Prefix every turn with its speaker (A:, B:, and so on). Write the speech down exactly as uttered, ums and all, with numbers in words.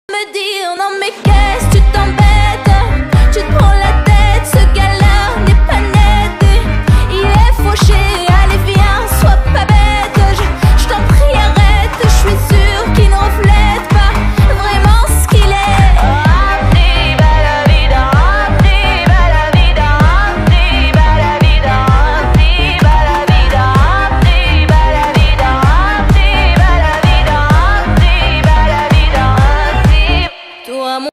A: Me dire non mais qu'est-ce que tu t'embêtes, tu te prends